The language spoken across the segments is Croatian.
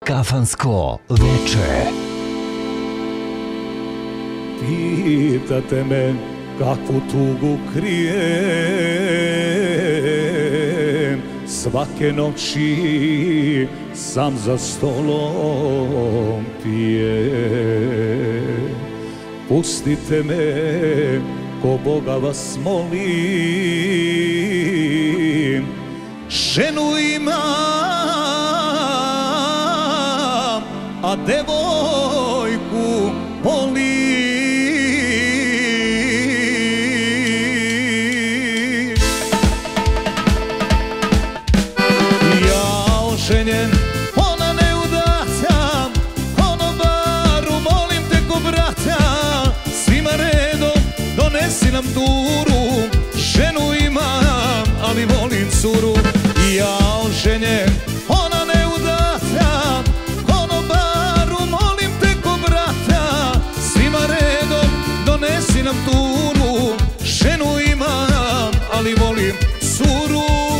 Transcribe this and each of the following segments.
Kafansko veče. Pitate me kakvu tugu krijem, svake noći sam za stolom pijem. Pustite me, ko Boga vas molim, ženu imam, a devojku volim. Ja oženjen, ona neudata, konobaru molim te ko brata, svima redom donesi nam turu, ženu imam, ali volim curu. Ja oženjen, ona neudata, konobaru molim te ko brata, svima redom donesi nam turu, ženu imam, ali volim curu.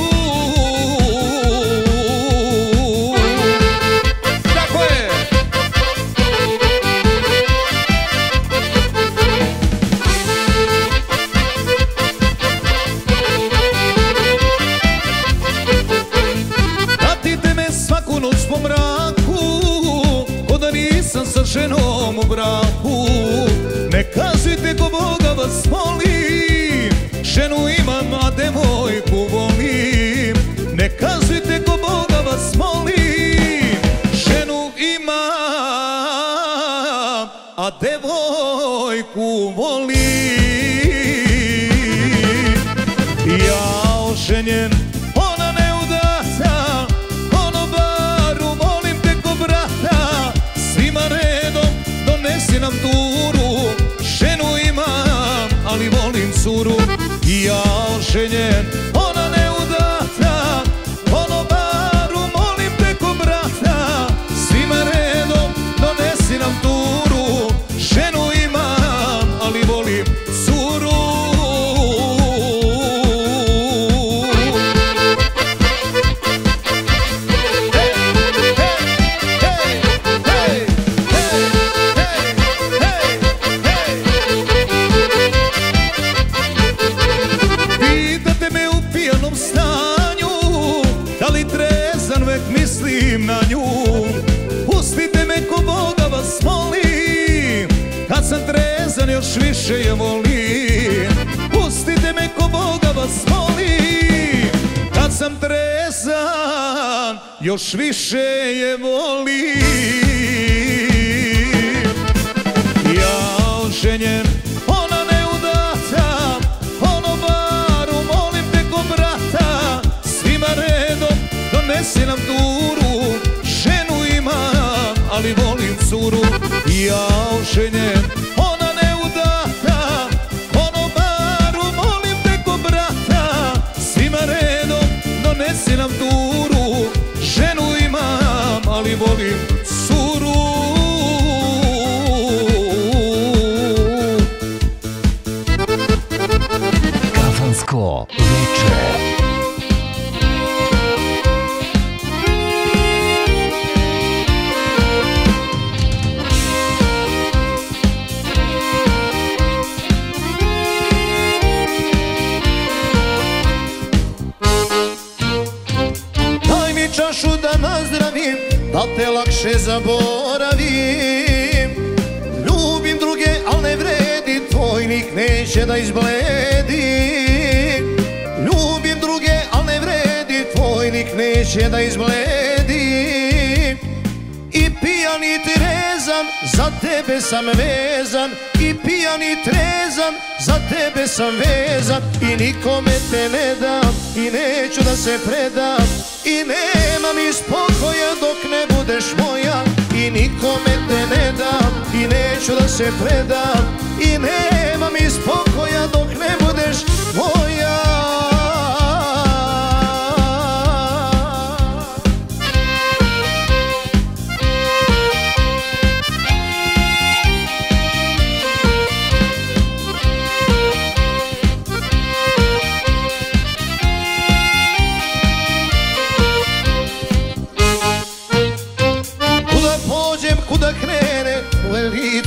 Tako je! Pratite me svaku noć po mraku, ko da nisam sa ženom u braku. Ne kažite ko Boga vas molim, ženu imam, a devojku volim. Ne kažite ko Boga vas molim, ženu imam, a devojku volim. Ja oženjen, ona neudata, konobaru molim te ko brata, svima redom donesi nam turu, ženu imam, ali volim curu. Ja oženjen, ona neudata, konobaru molim te ko brata, svima redom donesi nam turu, ženu imam, ali volim curu. Pitate me u pijanom stanju, da li trezan vek mislim na nju. Pustite me ko Boga vas molim, kad sam trezan još više je volim. Pustite me ko Boga vas molim, kad sam trezan još više je volim. Ja oženjen, ona neudata, konobaru molim te ko brata, svima redom donesi nam turu, ženu imam, ali volim curu. Ja oženjen, ona neudata, konobaru molim te ko brata, svima redom donesi nam turu, ženu imam, ali volim curu. Kafansko veče. Daj mi čašu da nazdravim, da te lakše zaboravim. Ljubim druge, al ne vredi, tvoj lik neće da izbledi. Ljubim druge, al ne vredi, tvoj lik neće da izbledi. I pijan i trezan, za tebe sam vezan. I pijan i trezan, za tebe sam vezan. I nikome te ne dam, i neću da se predam. I nema mi spokoja dok ne budeš moja. I nikome te ne dam, i neću da se predam. I nema mi spokoja dok ne budeš moja.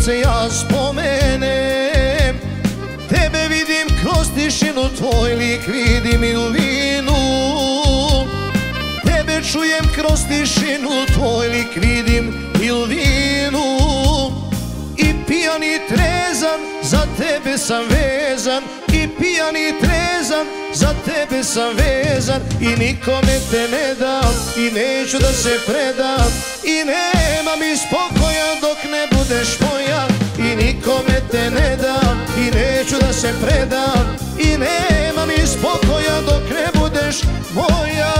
se ja spomenem, tebe vidim kroz tišinu, tvoj lik vidim i u vinu. Tebe čujem kroz tišinu, tvoj lik vidim i u vinu. I pijan i trezan, za tebe sam vezan. I pijan i trezan, za tebe sam vezan. I nikome te ne dam, i neću da se predam. I nema mi spokoja dok ne budeš moja. I nikome te ne dam, i neću da se predam. I nema mi spokoja dok ne budeš moja.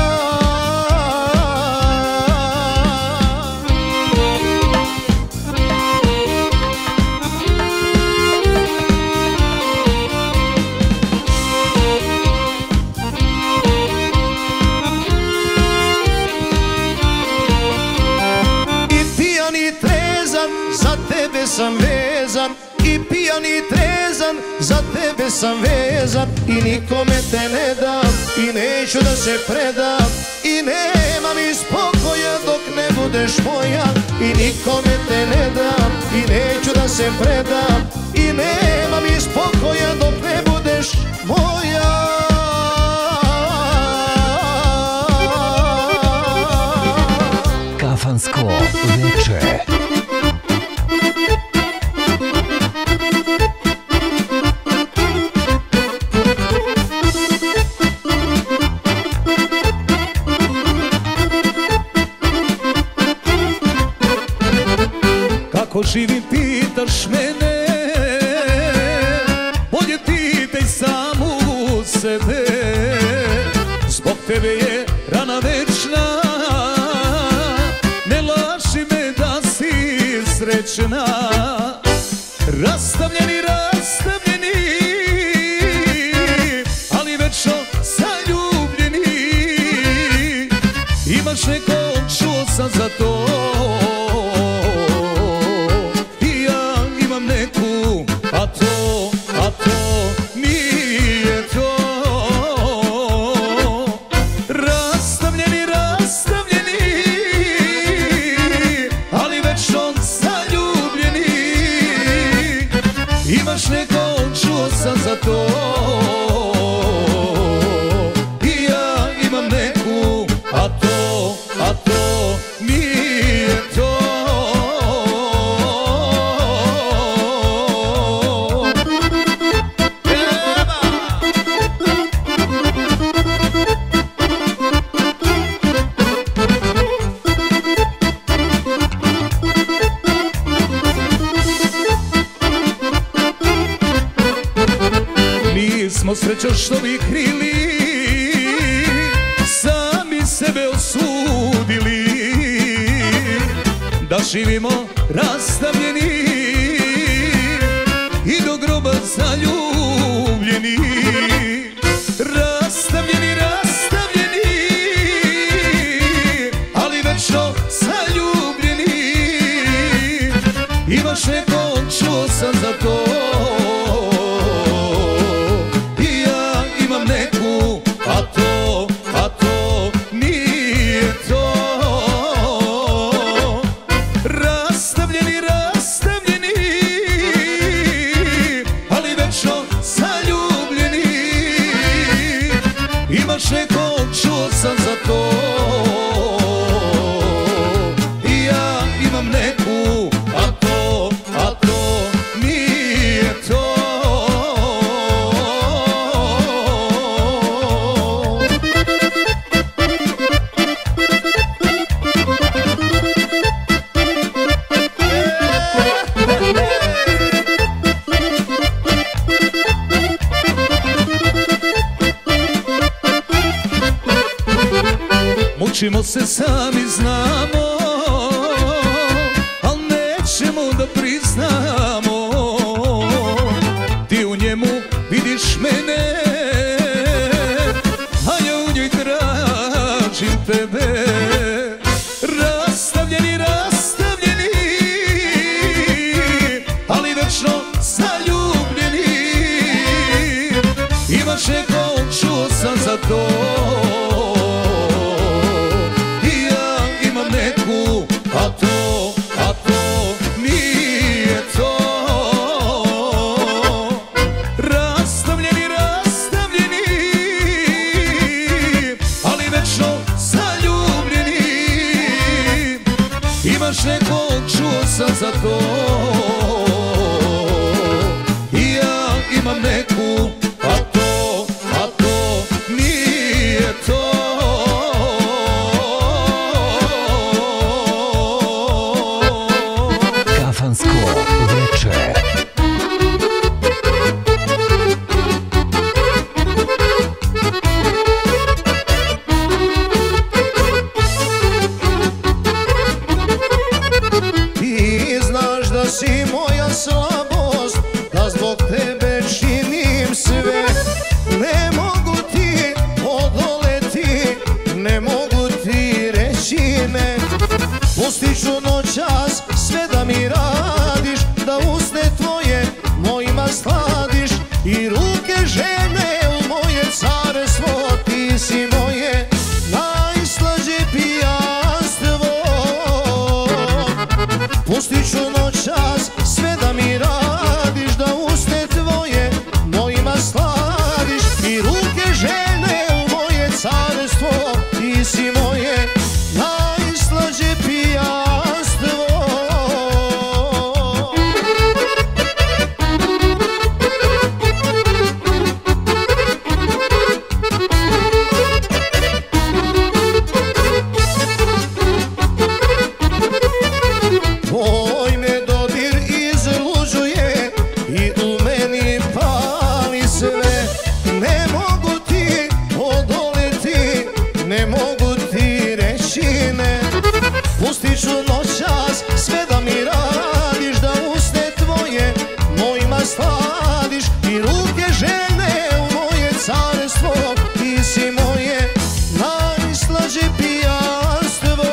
Za tebe sam vezan, i pijan i trezan, za tebe sam vezan. I nikome te ne dam, i neću da se predam. I nema mi spokoja dok ne budeš moja. I nikome te ne dam, i neću da se predam. I nema mi spokoja dok ne budeš moja. Kafansko veče. Kako živim pitaš mene, bolje pitaj samu sebe. Zbog tebe je rana večna, ne laži me da si srećna. Rastavljeni, rastavljeni, ali večno zaljubljeni. Imaš nekog, čuo sam za to. A to nije to. Rastavljeni, rastavljeni, ali večno zaljubljeni. Imaš nekog, čuo sam za to. I ja imam neku, a to nije to. Nismo srećo što bi krili, sami sebe osudili, da živimo rastavljeni i do groba zaljubljeni. Rastavljeni, rastavljeni, ali večno zaljubljeni. Imaš nekog, čuo sam za to. A to nije to. Rastavljeni, rastavljeni, ali večno zaljubljeni. Imaš nekog, čuo sam za to. I ja imam neku, a to nije to. Mučimo se, sami znamo, al nećemo da priznamo. Ti u njemu vidiš mene, a ja u njoj tražim tebe. Rastavljeni, rastavljeni, ali večno zaljubljeni. Imaš nekog, čuo sam za to. I ja imam nekog, Imaš nekog, čuo sam za to. I ja imam neku, a to nije to. Kafansko veče. Ti znaš da si moja slabost, da zbog tebe činim sve. Ne mogu ti odoleti, ne mogu ti reći ne. Pustit ću noćas sve da mi radiš, da usne tvoje mojima sladiš. I ruke žene u moje carstvo, ti si moje najslađe pijanstvo. Pustit ću noćas sve da mi radiš, da usne tvoje mojima sladiš. I ruke žene u moje carstvo, ti si moje najslađe pijanstvo. Tvoj me dodir izluđuje i u meni pali sve. Ne mogu ti odoleti, ne mogu ti reći ne. Pustit ću noćas sve da mi radiš, da usne tvoje mojima sladiš. I ruke žene u moje carstvo, ti si moje najslađe pijanstvo.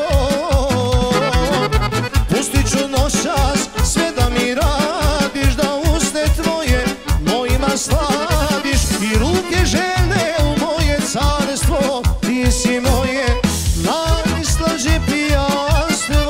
Pustit ću noćas sve da mi radiš, da usne tvoje mojima sladiš. I ruke žene u moje carstvo, ti si moje najslađe pijanstvo.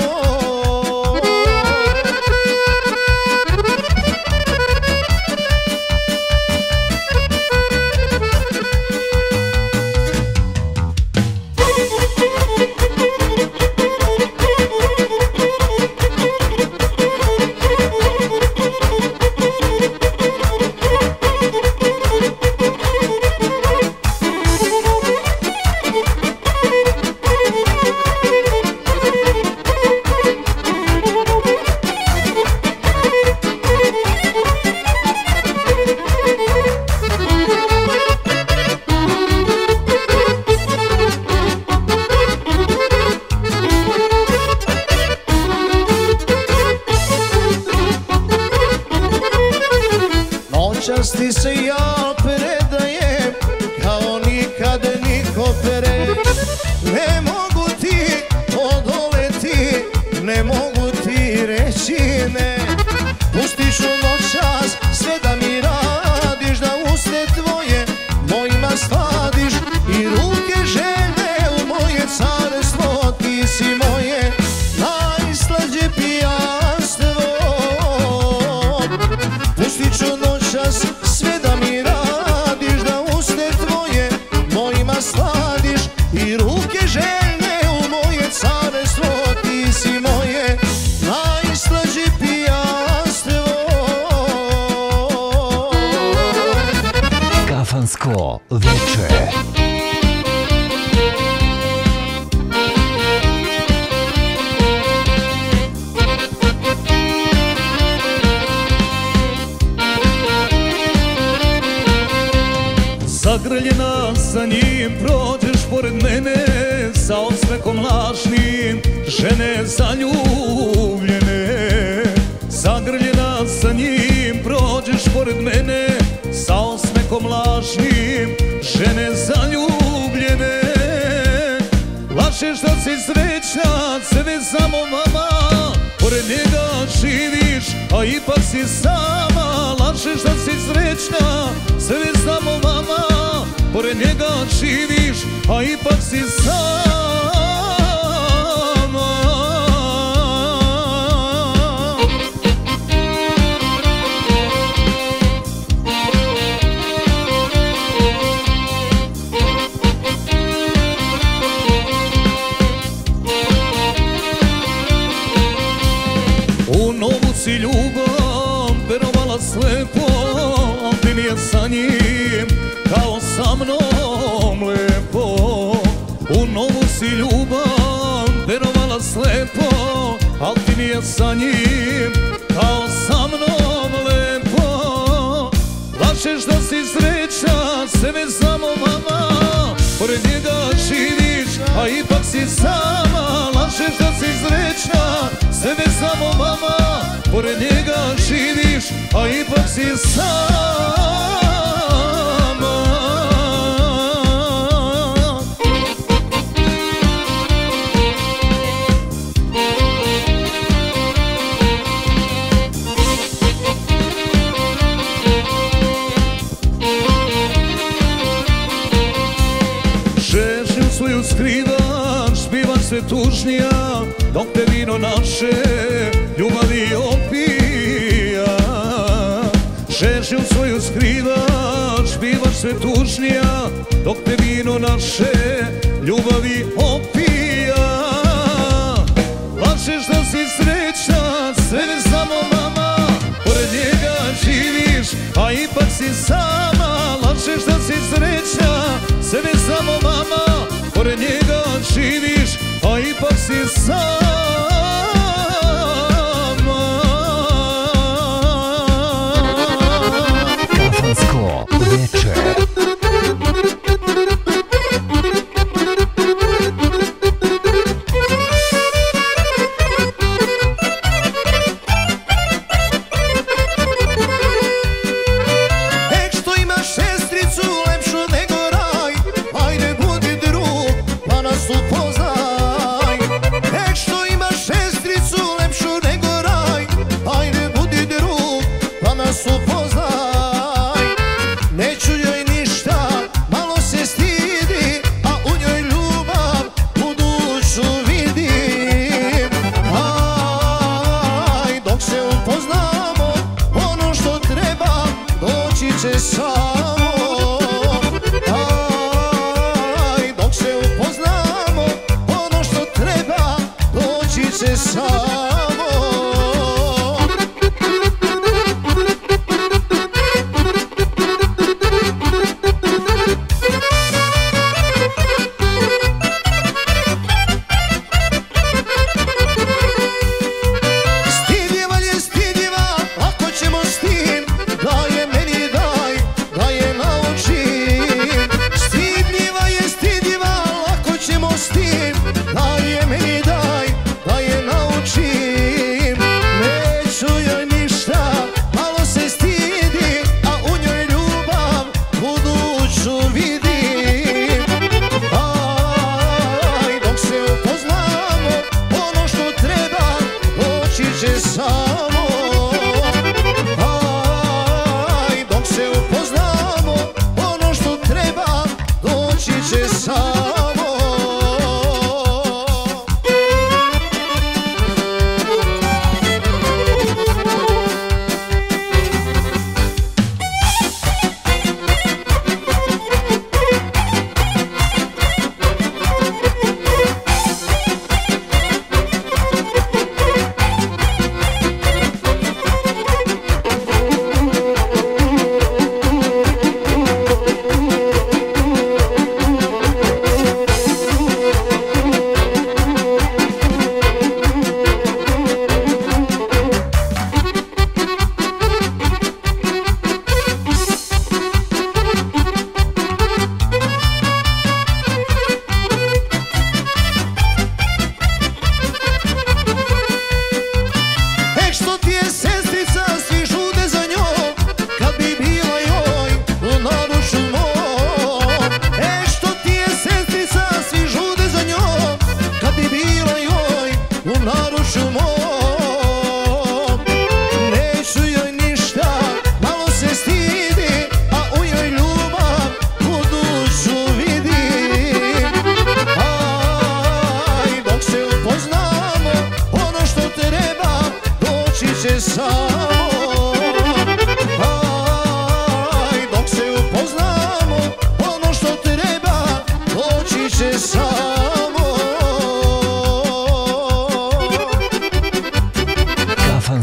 Noćas ti se ja predajem, kao nikad niko pre. Ne mogu ti odoleti, ne mogu ti reći ne. Pustit ću noćas sve da mi radiš, da usne tvoje mojima sladiš. I ruke žene u moje carstvo, ti si moje najslađe pijanstvo. Pustit ću noćas sve da mi radiš, da usne tvoje mojima sladiš. I ruke žene u moje carstvo, ti si moje najslađe pijanstvo. Kafansko veče. Zagrljena sa njim prođeš pored mene, sa osmehom lažnim žene zaljubljene. Zagrljena sa njim prođeš pored mene, sa osmehom lažnim žene zaljubljene. Lažeš da si srećna, sebe samo mama, pored njega živiš, a ipak si sama. Lažeš da si srećna, sebe samo mama, pored njega živiš, a ipak si sama. si ljubav verovala slepo, al ti nije sa njim kao sa mnom lepo. U novu si ljubav verovala slepo, al ti nije sa njim kao sa mnom lepo. Lažeš da si srećna, sebe samo mama, pored njega živiš, a ipak si sama. Lažeš da si srećna, sebe samo mama, pored njega živiš, a ipak si sama. Žežnju svoju skrivaš, bivaš sve tužnija, dok te vino naše ljubavi opija. Žežnju svoju skrivaš, bivaš sve tužnija, dok te vino naše ljubavi opija. Lažeš da si srećna, sebe samo mama, pored njega živiš, a ipak si sama. Lažeš da si srećna, sebe samo mama, pored njega živiš, a ipak si sama. Kafansko veče.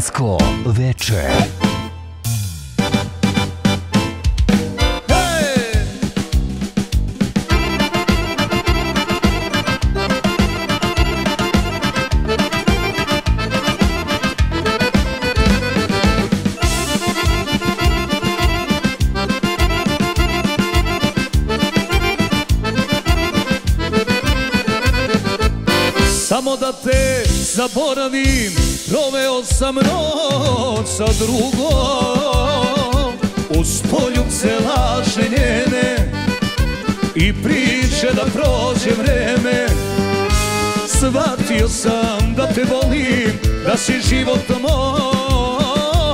Bosansko večer. Samo da te zaboravim, proveo sam noć sa drugom, uz poljubce lažne njene i priče da prođe vreme. Shvatio sam da te volim, da si život moj.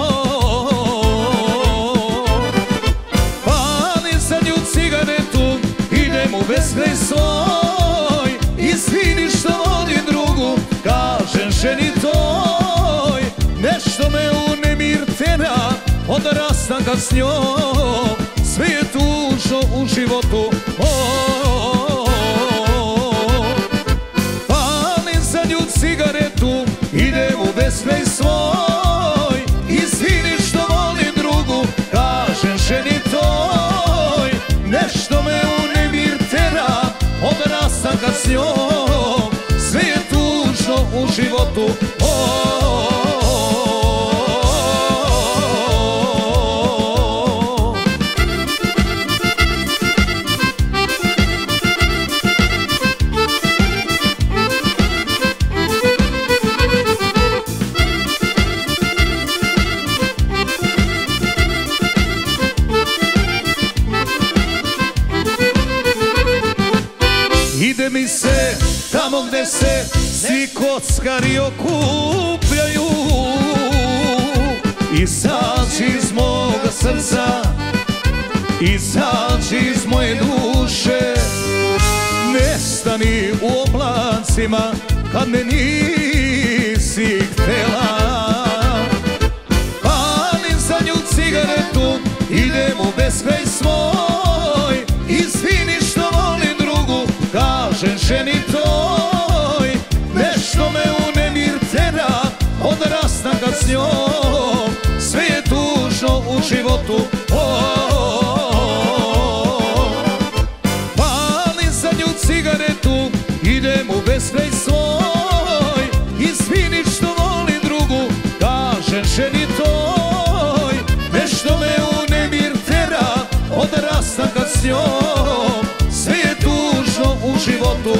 Palim za nju cigaretu, idem u beskraj svoj, izvini što volim drugu, kažem ženi toj. Nešto me u nemir tera, od rastanka s njom, sve je tužno u životu. Palim za nju cigaretu, idem u beskraj svoj, izvini što volim drugu, kažem ženi toj. Nešto me u nemir tera, od rastanka s njom, sve je tužno u životu. Ide mi se tamo gde se svi kockari okupljaju, izađi iz moga srca, izađi iz moje duše, nestani u oblancima kad me nisi htela. Palim za nju cigaretu, idem u beskraj svoj, izvini što volim drugu, kažem ženi toj. Nešto me u nemir tera, od rastanka s njom, sve je tužno u životu. Palim za nju cigaretu, idem u beskraj svoj, izvini što volim drugu, kažem ženi toj. Nešto me u nemir tera, od rastanka s njom, sve je tužno u životu.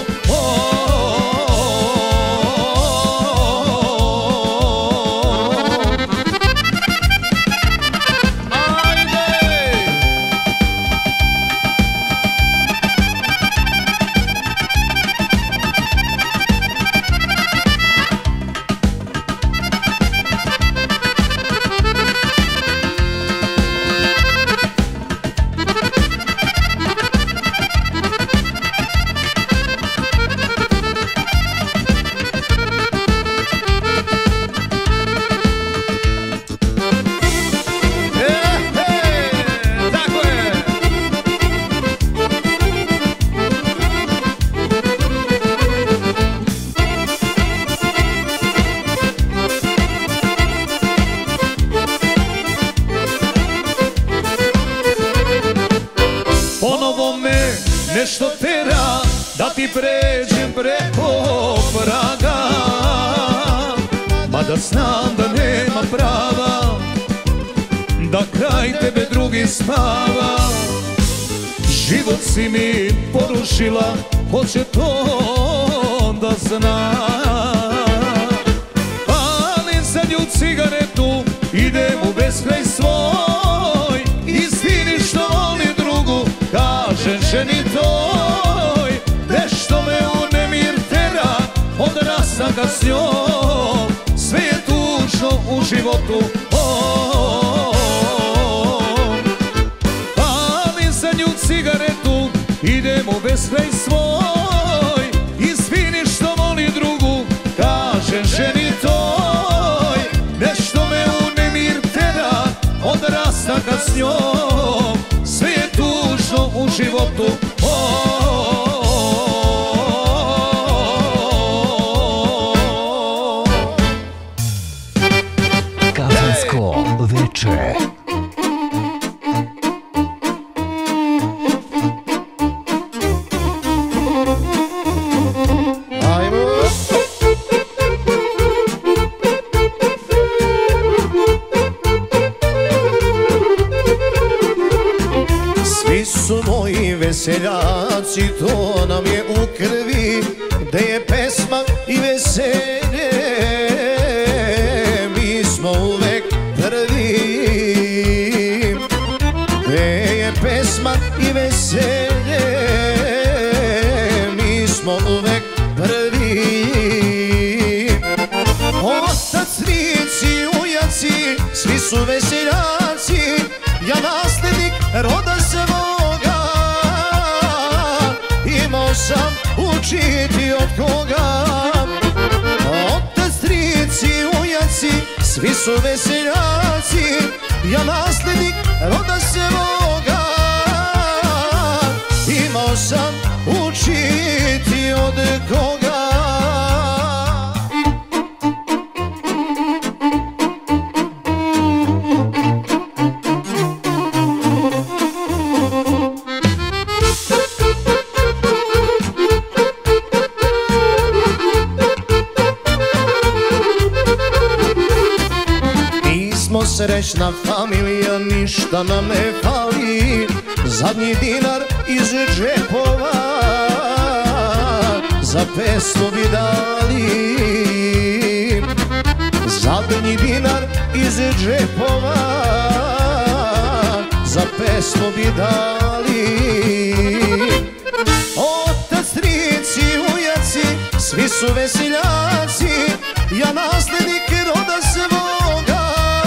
Ponovo me nešto tera da ti pređem preko praga, mada znam da nema prava, da kraj tebe drugi spava. Život si mi porušila, ko će to da zna. Palim za nju cigaretu, idem u beskraj svoj, izvini što volim drugu, kažem ženi toj. Nešto me u nemir tera, od rastanka s njom, sve je tužno u životu. Palim za nju cigaretu, idem u beskraj svoj, izvini što volim drugu, kažem ženi toj. Nešto me u nemir tera, od rastanka s njom, sve je tužno u životu. Večer. Svi su moji veseljaci, to nam je u krvi, gde je pesma i veselje, mi smo uvek prvi. Gde je pesma i veselje, mi smo uvek prvi. Otac, strici, ujaci, svi su veseljaci, ja naslednik roda svoga, imao sam učiti od koga. Otac, strici, ujaci, svi su veseljaci, ja naslednik roda svoga, imao sam učiti od koga. Srećna familija, ništa nam ne fali, zadnji dinar iz džepova za pesmu bi dali. Zadnji dinar iz džepova za pesmu bi dali. Otac, strici, ujaci, svi su veseljaci, ja naslednik roda svoga,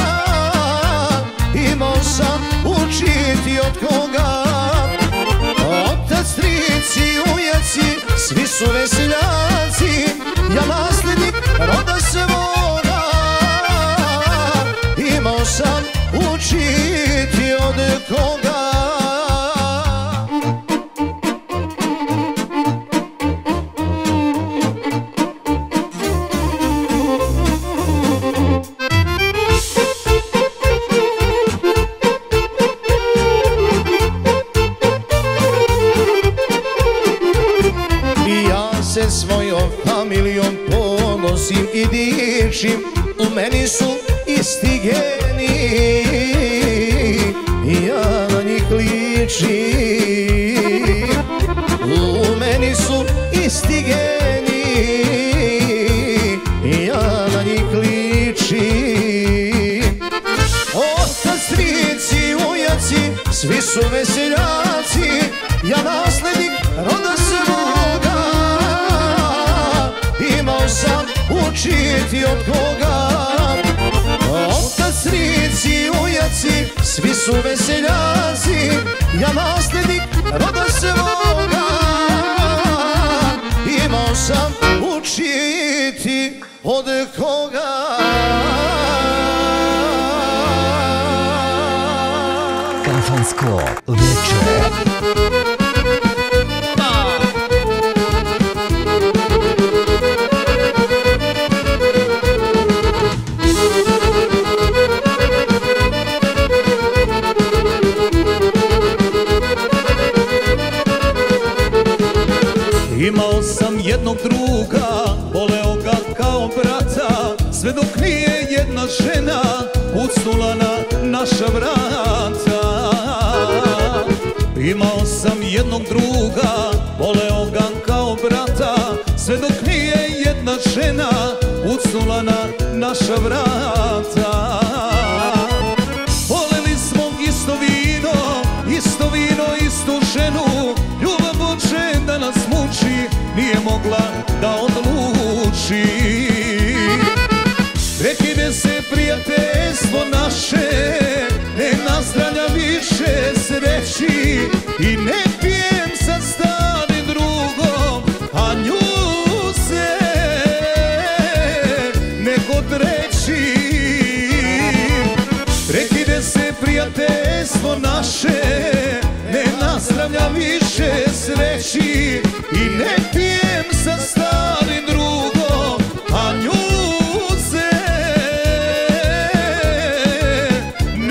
imao sam učiti od koga. Otac, strici, ujaci, svi su veseljaci, ja naslednik roda svoga, imao sam učiti od koga. Svojom familijom ponosim i dičim, u meni su isti geni i ja na njih ličim. U meni su isti geni i ja na njih ličim. Otac, strici, ujaci, svi su veseljaci, ja naslednik roda svoga, imao sam učiti od koga. Otac, strici, ujaci, svi su veseljaci, ja naslednik roda svoga, imao sam učiti od koga. Kafansko večer. Imao sam jednog druga, voleo ga kao brata, sve dok nije jedna žena pucnula na naša vrata. Imao sam jednog druga, voleo ga kao brata, sve dok nije jedna žena pucnula na naša vrata. Voleli smo isto vino, isto vino, istu ženu, ljubav Bože da nas muči, nije mogla da odluči. Prekine se prijateljstvo naše, ne nazdravlja više sreći, i ne pijem sa starim drugom, a nju se neko treći. Prekine se prijateljstvo naše, ne nazdravlja više sreći, i ne pijem sa starim drugom, a nju se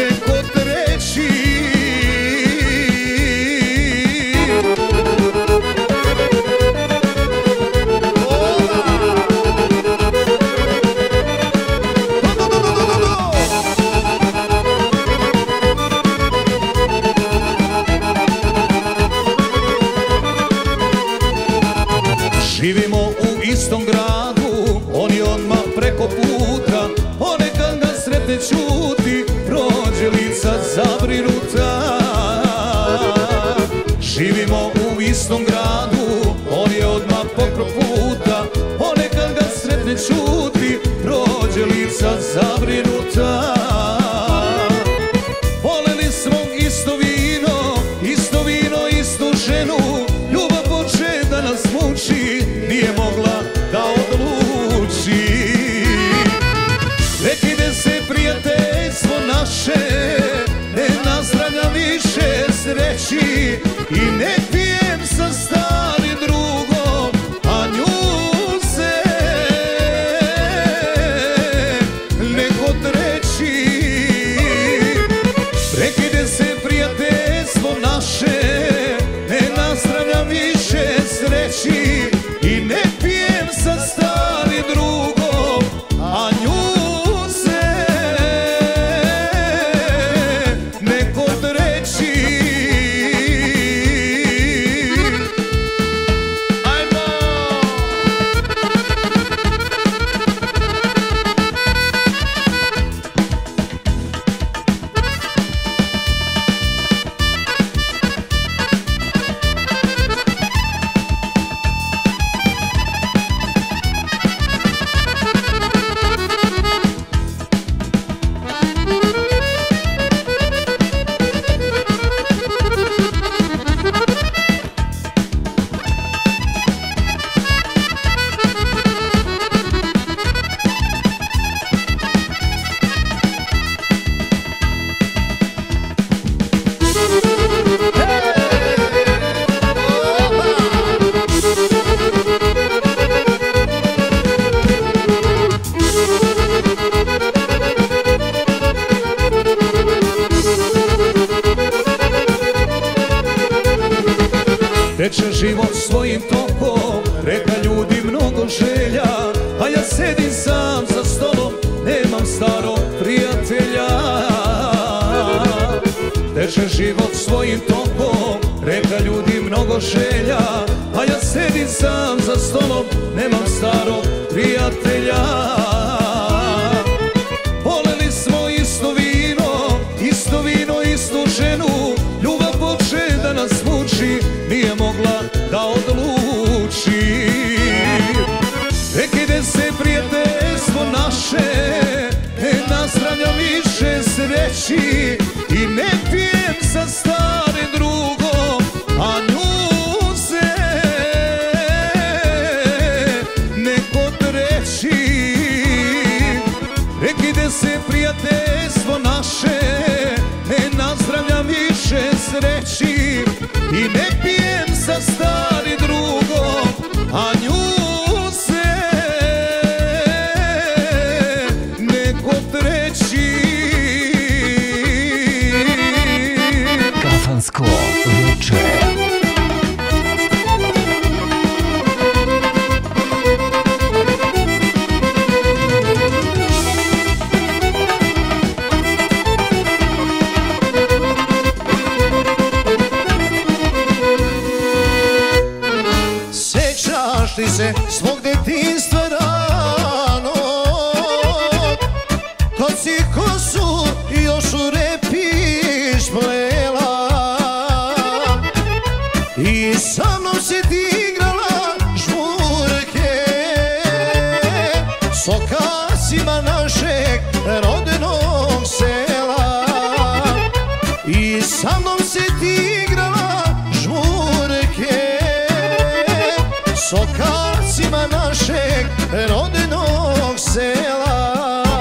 sretne čuti, prođe lica zabrinuta. Živimo u istom gradu, on je odmah pokraj puta. Ponekad ga sretne čuti, prođe lica zabrinuta. Voleli smo isto vino, istu ženu. Ljubav poče da nas muči, nije mogla da odluči. Prekide se prijateljstvo naše, ne nazdravljam više sreći. I ne pijem sa starim drugom, a nju se neko treći. Prekide se prijateljstvo naše, ne nazdravljam više sreći. I ne pijem sa starim drugom, a nju se neko treći. Teče život svojim tokom, reka ljudi mnogo želja, a ja sedim sam za stolom, nemam starog prijatelja. Teče život svojim tokom, reka ljudi mnogo želja, a ja sedim sam za stolom, nemam starog prijatelja. Voleli smo isto vino, istu ženu. Ljubav poče da nas muči, nije mogla da odluči. Prekide se prijateljstvo naše, ne nazdravljam više sreći. I ne pijem sa starim drugom, a nju se neko treći. Prekide se prijateljstvo naše, ne nazdravljam više sreći. I ne pijem sa starim drugom, a nju se neko treći. Kafansko veče. Sećaš li se svog detinjstva rano, kad si kosu još u repiš plela i sa mnom si ti igrala žmurke s okacima našeg rodnog sela. I sa mnom si ti igrala žmurke s okacima našeg rodnog sela.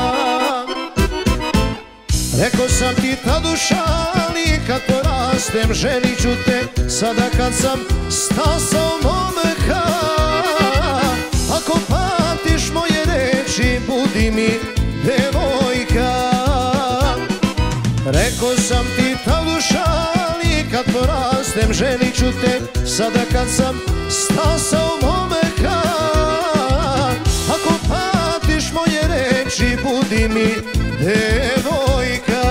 Rekao sam ti tad u šali, kad porastem ženit ću te. Sada kad sam stasao momka, ako pamtiš moje reči, budi mi devojka. Rekao sam ti tad u šali, kad porastem ženit ću te. Sada kad sam stasao momka, ako pamtiš moje reči, budi mi devojka.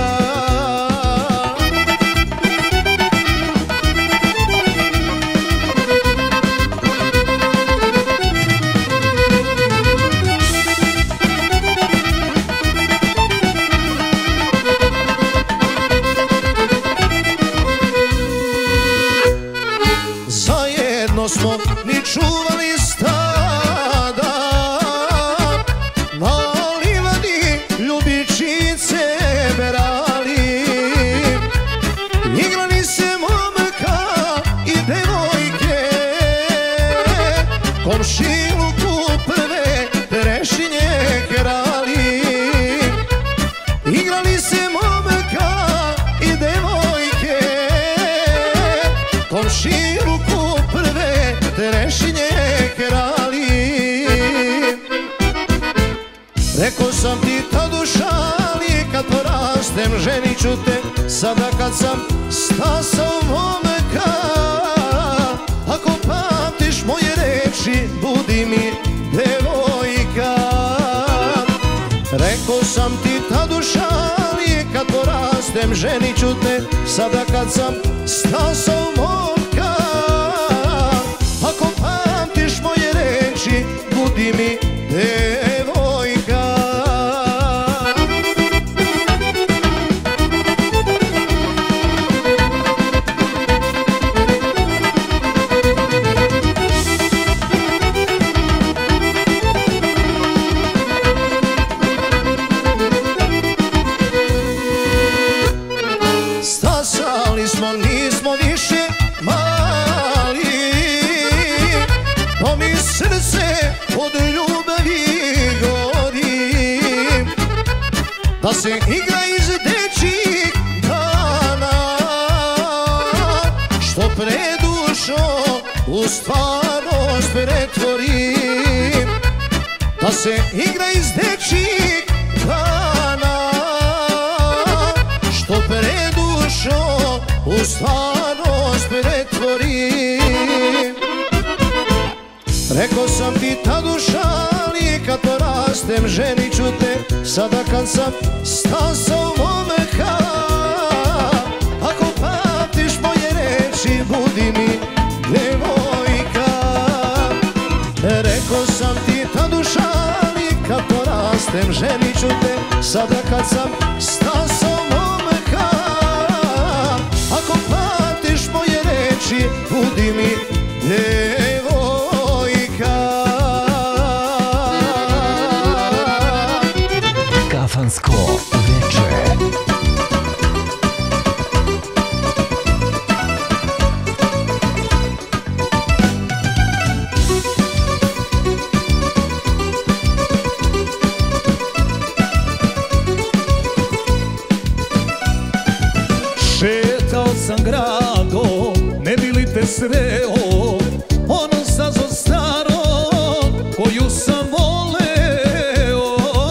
sam ti tad u šali, kad porastem ženit ću te. Sada kad sam stasao momeka, ako pamtiš moje reči, budi mi devojka. Rekao sam ti tad u šali, kad porastem ženit ću te. Sada kad sam stasao momka, ako pamtiš moje reči, budi mi devojka. Stasali smo, nismo više mali, to mi srce od ljubavi gori. Da se igra iz dečjih dana, što predušo u stvarnost pretvori. Da se igra iz dečjih dana, što predušo u stvarnost pretvori. Rekao sam ti tad u šali, kad porastem ženit ću te. Sada kad sam stasao momeka, ako pamtiš moje reči, budi mi devojka. Rekao sam ti tad u šali, kad porastem ženit ću te. Sada kad sam stasao momeka, ako pamtiš moje reči, budi mi devojka. Kafansko veče. Šetao sam gradom, ne bi li te sreo, ono stazo staro koju sam voleo.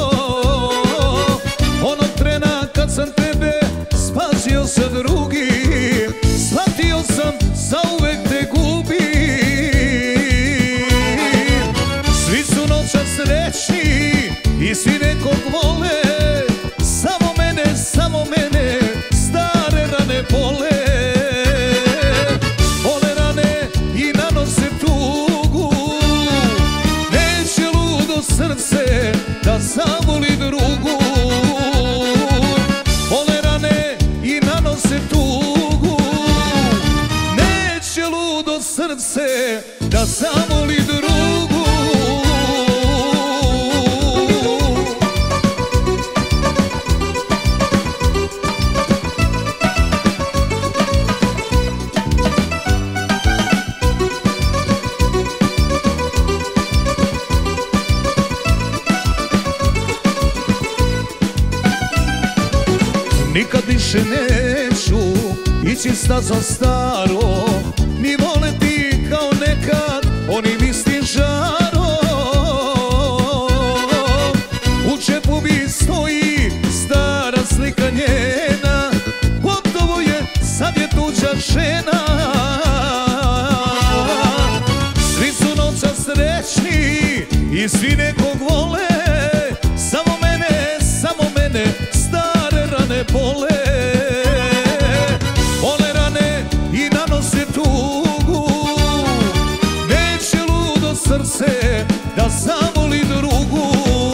Onog trena kad sam tebe spasio sa drugim, shvatio sam zauvek te gubim. Svi su noćas srećni i svi nekog vole, samo mene stare rane bole. One rane i nanose tugu, neće ludo srce da zavoli drugu. One rane i nanose tugu, neće ludo srce da zavoli drugu. Nikad više neću ići stazom staro, ni voleti kao nekad onim istim žarom. U džepu mi stoji stara slika njena, gotovo je, sad je tuđa žena. Svi su noća srećni i svi nekog vole, samo mene stare rane bole. One rane i nanose tugu, neće ludo srce da zavoli drugu.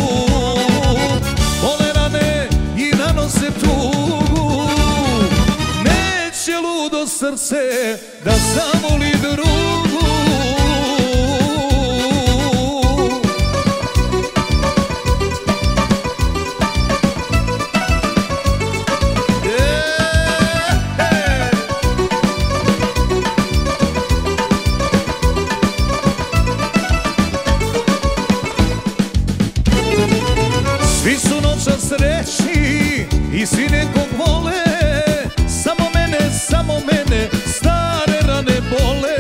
One rane i nanose tugu, neće ludo srce da zavoli drugu. Svi su noćas srećni i svi nekog vole, samo mene stare rane bole.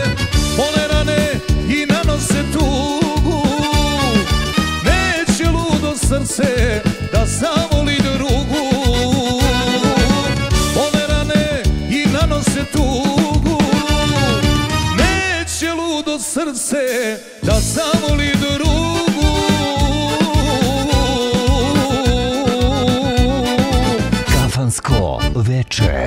One rane i nanose tugu, neće ludo srce da zavoli drugu. Ove rane i nanose tugu, neće ludo srce da zavoli drugu. Kafansko veče.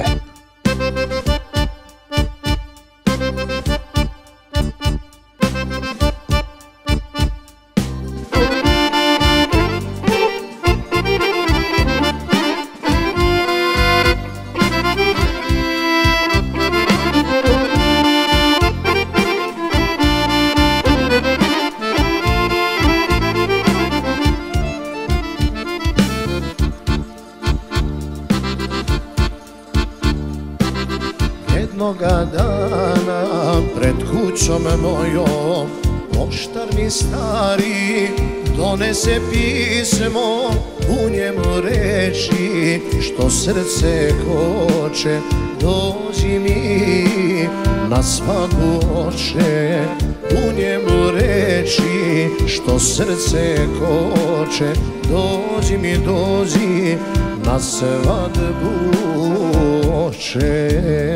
Jednoga dana pred kućom mojom poštar mi stari donese pismo, u njemu reči što srce koče. Dođi mi na svadbu oče, u njemu reči što srce koče. Dođi mi, dođi na svadbu oče.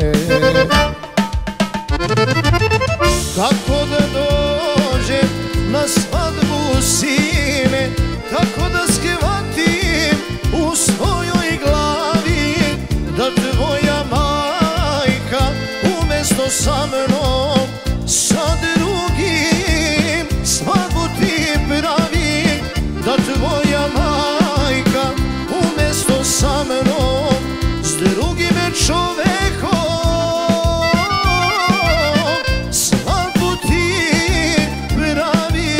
Kako da dođem na svadbu sine, kako da shvatim u svojoj glavi da tvoja majka umesto sa mnom sa drugim svadbu ti pravi. Da tvoja majka umesto sa mnom s drugim čovekom svadbu ti pravi.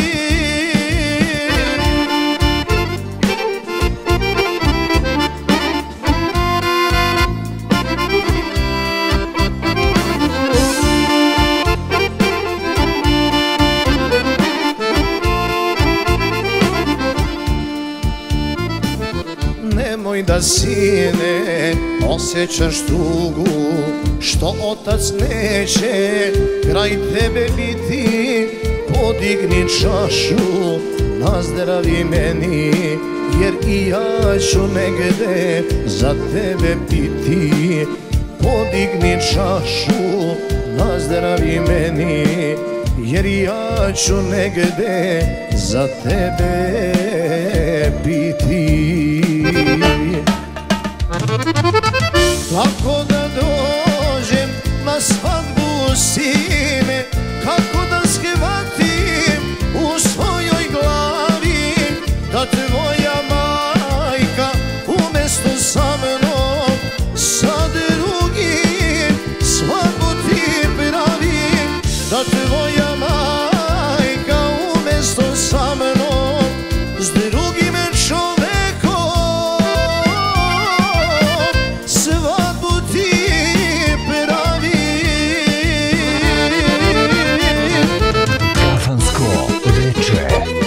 Nemoj da sine osjećaš tugu što otac neće kraj tebe biti. Podigni čašu, nazdravi meni, jer i ja ću negde za tebe piti. Podigni čašu, nazdravi meni, jer ja ću negde za tebe piti. Kako da dođem na svadbu sine, kako da shvatim u svojoj glavi da tvoja majka umesto sa mnom sa drugim svadbu ti pravi. Da tvoja majka umesto sa mnom s drugim čovekom svadbu ti pravi. Kafansko veče.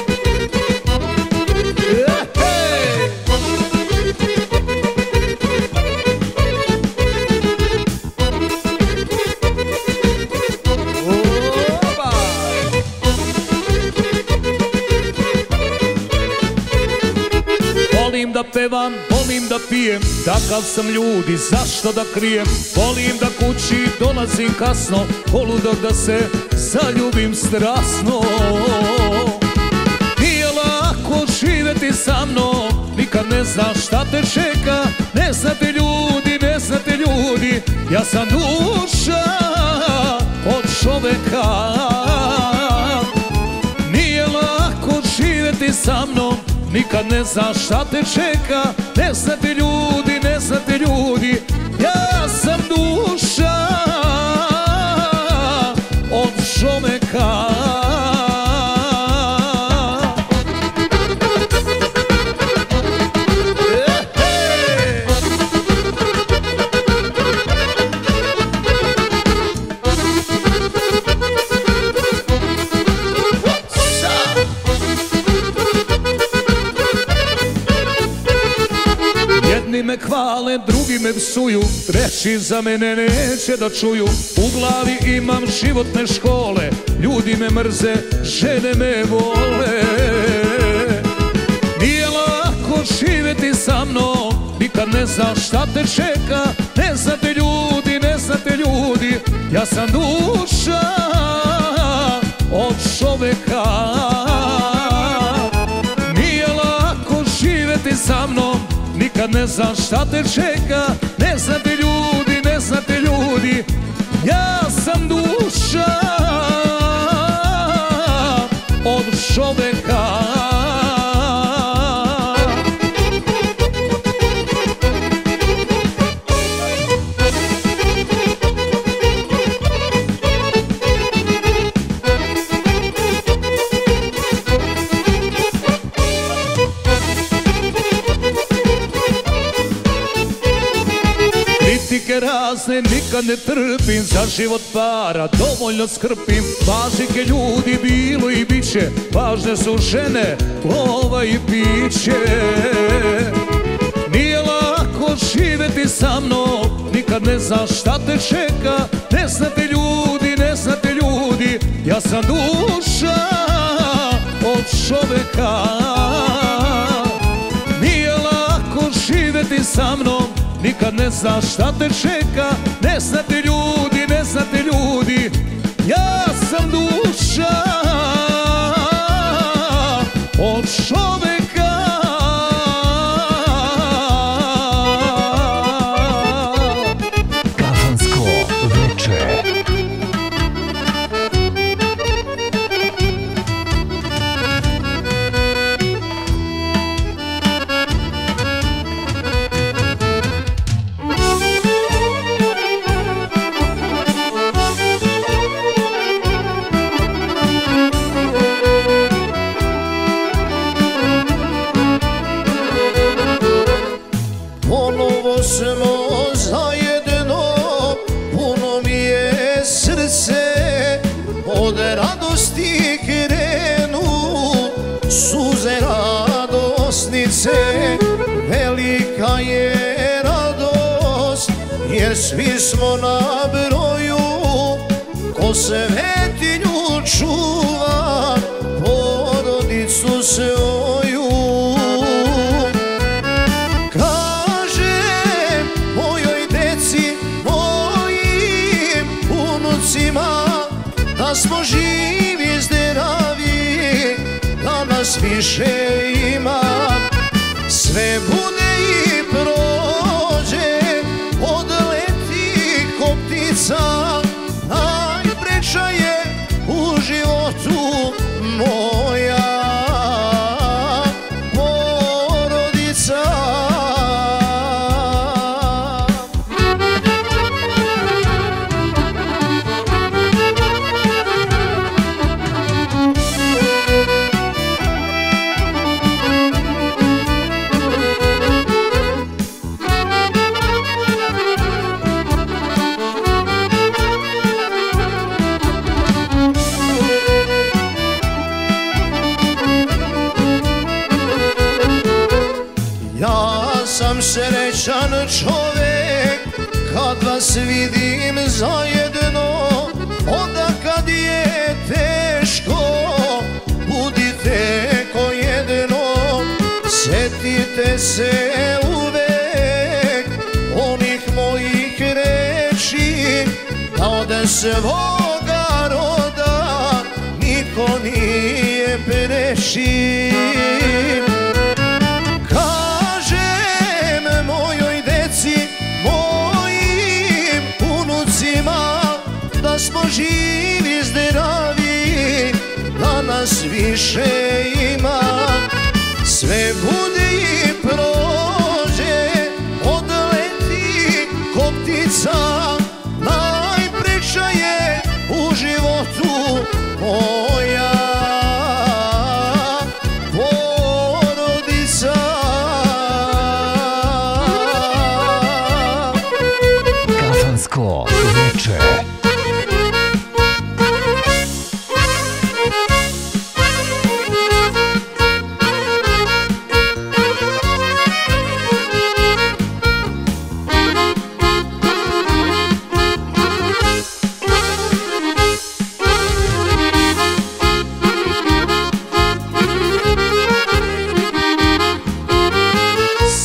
Volim da pevam, volim da pijem, takav sam ljudi, zašto da krijem. Volim da kući dolazim kasno, poludok da se zaljubim strasno. Nije lako živjeti sa mnom, nikad ne znaš šta te čeka. Ne znate ljudi, ne znate ljudi, ja sam duša od čoveka. Nije lako živjeti sa mnom, nikad ne znaš šta te čeka. Ne znate ljudi, ne znate ljudi, ja sam duša od čoveka. Jedni me hvale, drugi me psuju, treći za mene neće da čuju. U glavi imam životne škole, ljudi me mrze, žene me vole. Nije nikad ne znaš šta te čeka. Ne znate ljudi, ne znate ljudi, ja sam duša od čoveka. Nije lako živjeti sa mnom, nikad ne znaš šta te čeka. Ne znate ljudi, ne znate ljudi, ja sam duša od čoveka. Kritike razne nikad ne trpim, za život para dovoljno skrpim. Važnike ljudi bilo i bit će, važne su žene, lova i piće. Nije lako živjeti sa mnom, nikad ne znaš šta te čeka. Ne znate ljudi, ne znate ljudi, ja sam duša od čoveka. Nije lako živjeti sa mnom, nikad ne znaš šta te čeka. Ne znate ljudi, ne znate ljudi, ja sam duša od čoveka. Kafansko veče. Ponovo smo zajedno, puno mi je srce, od radosti krenu suze radosnice. Velika je radost, jer svi smo na broju, ko svetinju čuva porodicu svoju. Da smo živi, zdravi, da nas više ima. Sve bude i prođe, odleti ko ptica. Najpreča je u životu moja porodica. Sam srećan čovek kad vas vidim zajedno, onda kad je teško budite ko jedno. Sjetite se uvek onih mojih reči, da od svoga roda niko nije preči. Da smo živi, zdravi, da nas više ima. Sve bude i prođe, odleti ko ptica. Najpreča je u životu moja porodica. Kafansko veče.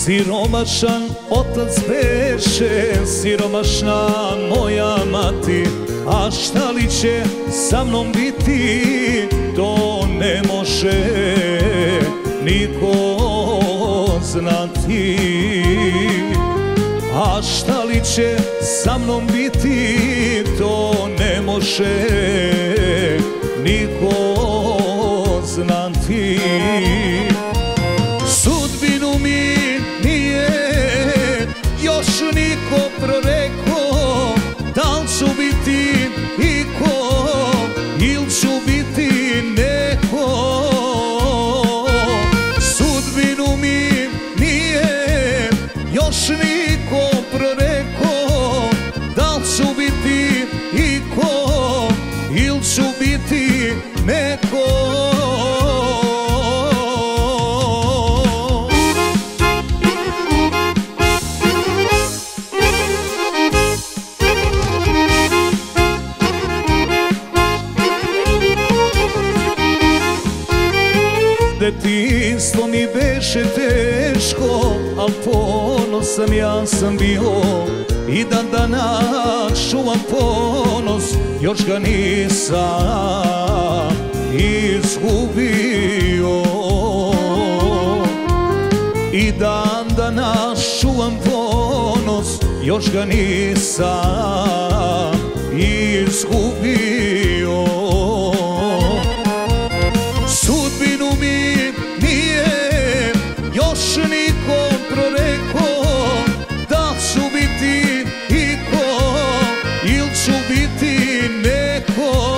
Siromašan otac beše, siromašna moja mati, a šta li će sa mnom biti, to ne može niko znati. A šta li će sa mnom biti, to ne može niko znati. Sudbinu mi nije još niko proreko, da li ću biti iko ili ću biti neko. Sudbinu mi nije još niko proreko, da li ću biti iko ili ću biti neko. Detinstvo mi beše teško, al ponosan ja sam bio, i dan danas čuvam ponos, još ga nisam izgubio. I dan danas čuvam ponos, još ga nisam izgubio. Sudbinu mi nije još niko proreko, da ću biti iko ili ću biti neko.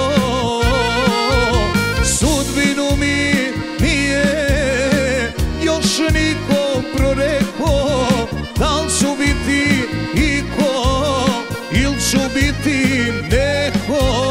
Sudbinu mi nije još niko proreko, da li ću biti iko ili ću biti neko.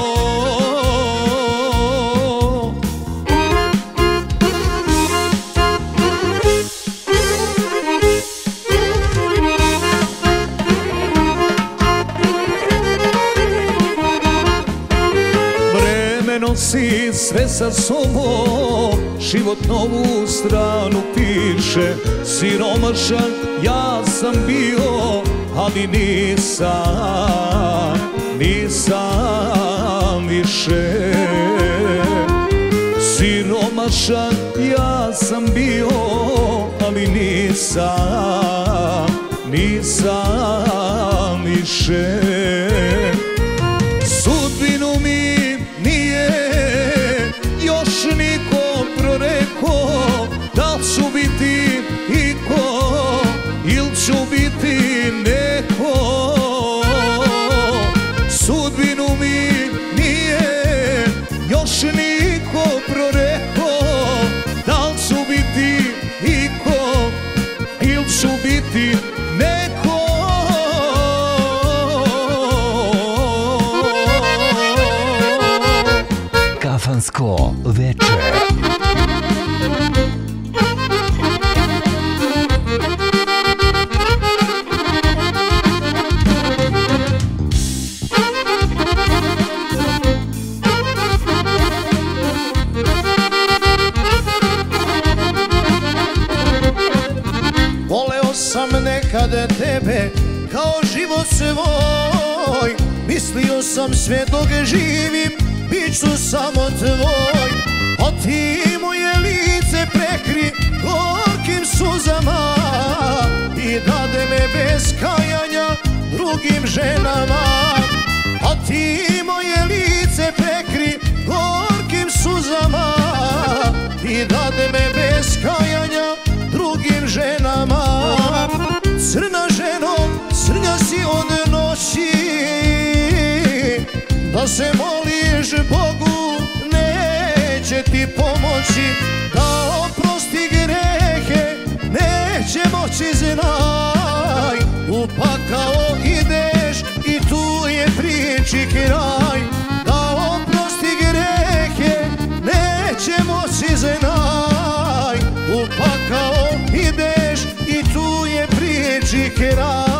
Nosi sve sa sobom, život novu stranu piše. Siromašan ja sam bio, ali nisam više. Siromašan ja sam bio, ali nisam više. Sudbinu mi nije još niko proreko, da li ću biti iko ili ću biti neko. Sudbinu mi nije još niko proreko, da li ću biti iko ili ću biti neko. Kafansko veče. Voleo sam nekad tebe kao život svoj, mislio sam sve dok živim bit ću samo tvoj. A ti moje lice prekri gorkim suzama i dade me bez kajanja drugim ženama. A ti moje lice prekri gorkim suzama i dade me bez kajanja drugim ženama. Crna ženo, crnja si od noći, da se moliš Bogu neće ti pomoći. Da oprosti grehe neće moći, znaj. U pakao ideš i tu je priči kraj. Da oprosti grehe neće moći, znaj. U pakao ideš i tu je priči kraj.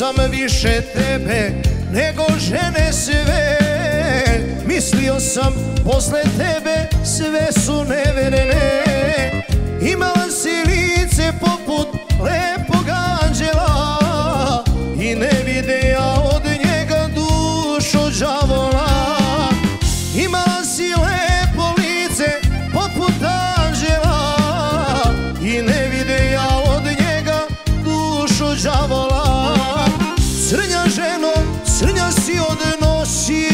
sam više tebe nego žene sve. Mislio sam posle tebe sve su neverne. Imala si lice poput lepog anđela i ne vide ja od njega dušu đavola. Imala si lepo lice poput anđela i ne vide ja od njega dušu đavola. Crnja ženo, crnja si od noći,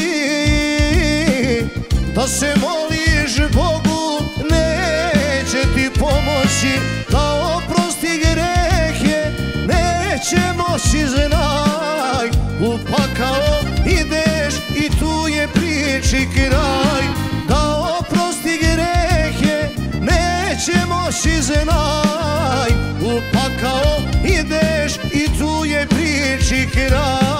da se moliš Bogu neće ti pomoći, da oprosti grehe neće moći, znaj. U pakao ideš i tu je priči kraj, da oprosti grehe neće moći, znaj. U pakao ideš i tu je priči kraj.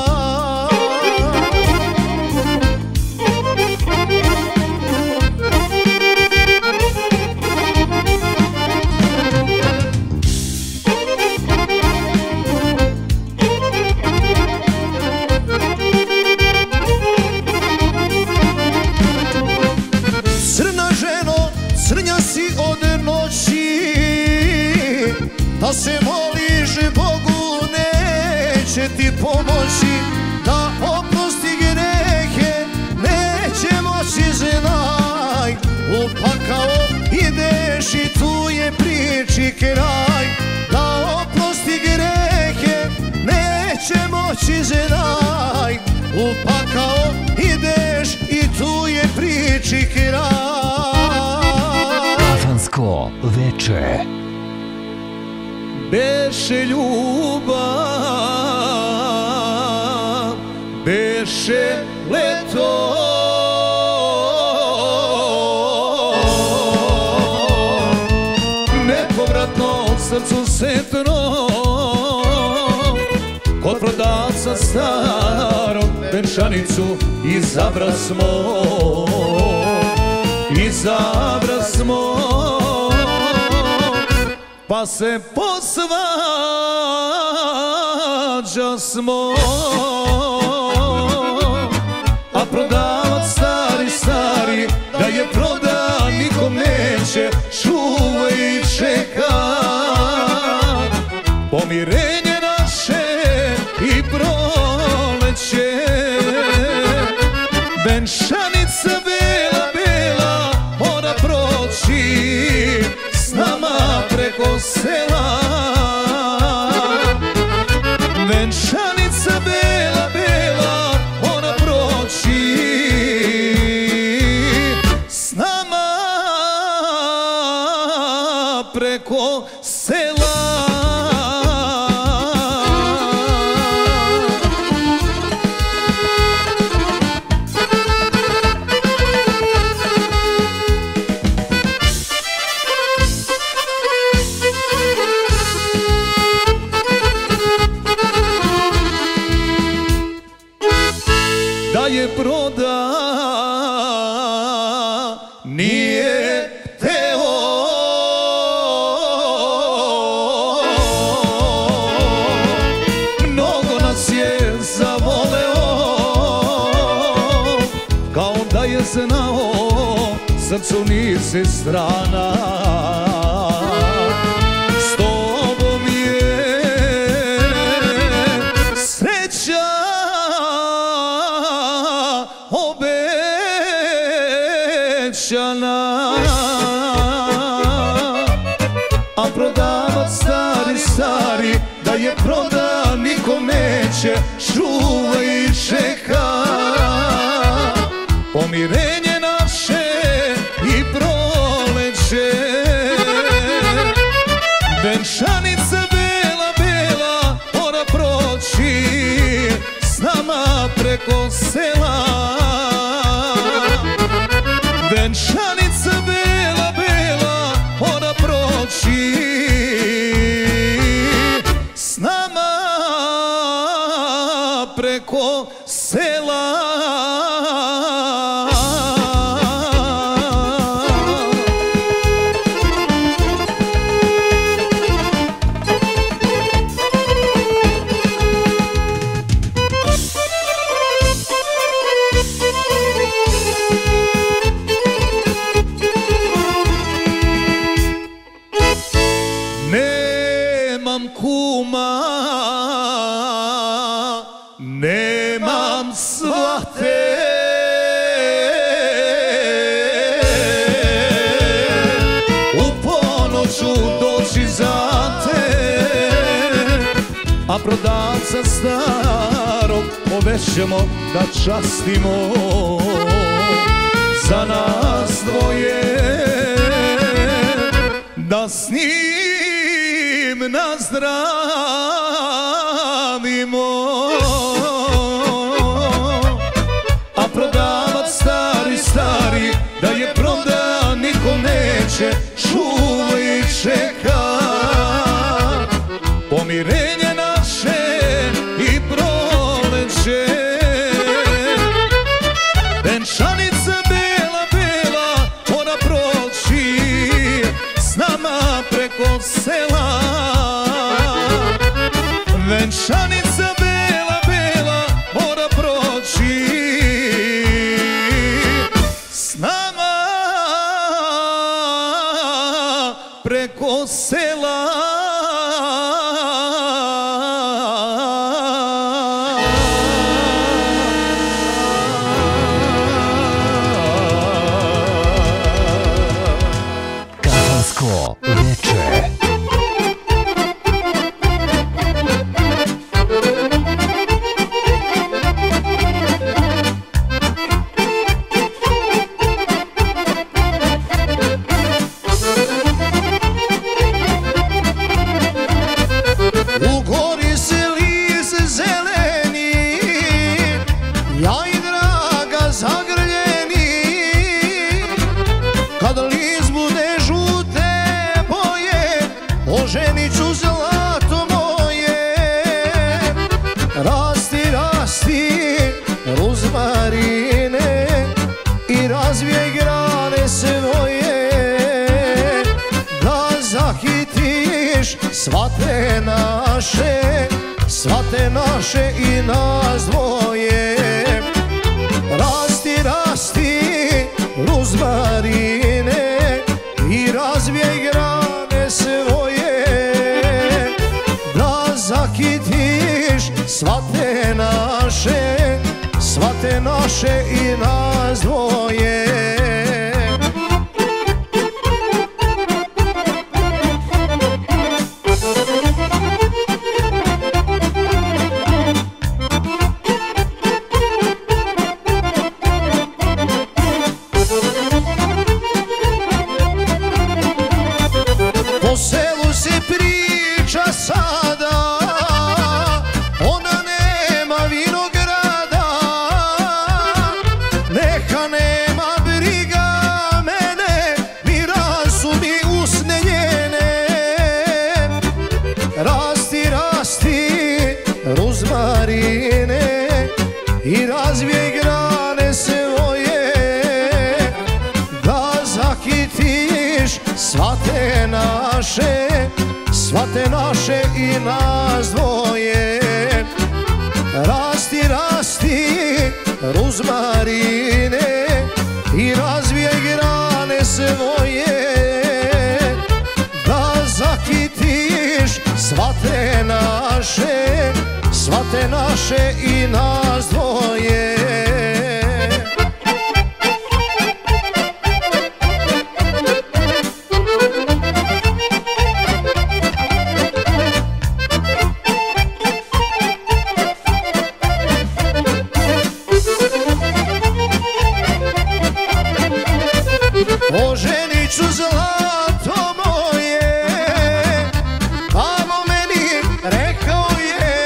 Da se moliš Bogu neće ti pomoći, da oprosti grehe neće moći, znaj. U pakao ideš i tu je priči kraj, da oprosti grehe neće moći, znaj. U pakao ideš i tu je priči kraj. Kafansko veče. Beše ljubav, beše leto, nepovratno srcu setno, kod prodavca starog venčanicu izabrasmo, pa se posvađasmo, a prodavac stari, da je proda nikom neće, čuva i čeka pomirenje naše i proleće. Venčanica bela, ona proći s nama preko sela. Venčanica bela, ona proći s nama preko sela. Da je proda nije hteo, mnogo nas je zavoleo, kao da je znao srcu nisi strana. S tobom je sreća obećana, a prodavac stari, da je proda nikom neće, čuva i čeka pomirenje naše i proleće. Venčanica bela, ona proći s nama preko sela. Venčanica bela, ona proći s nama preko sela. za starog obećamo da častimo za nas dvoje, da s njim nazdravimo. A prodavac stari da je proda niko neće, čuva i čeka pomirenje naše i proleće. Venčanica bela, bela mora proći s nama preko sela. Venčanica bela, bela mora proći s nama preko sela. Kafansko veče. U gori se lis zeleni, ja i draga zagrljeni. Kad lis bude žute boje, oženit ću zlato moje. Rasti, rasti, ruzmarine, i razvijaj grane svoje, da zahitiš svate naše i nas dvoje. Rasti, rasti, ruzmarine, i razvijaj grane svoje, da zakitiš svate naše i nas dvoje. Po selu se priča sada, ona nema vinograda. Neka nema briga mene, mira su mi usne njene. Rasti, rasti, ruzmarine, i razvijaj grane svoje, da zakitiš svate naše i nas dvoje. Rasti, rasti, ruzmarine, i razvijaj grane svoje, da zakitiš svate naše i nas dvoje. Oženit ću zlato moje, amo meni rekao je,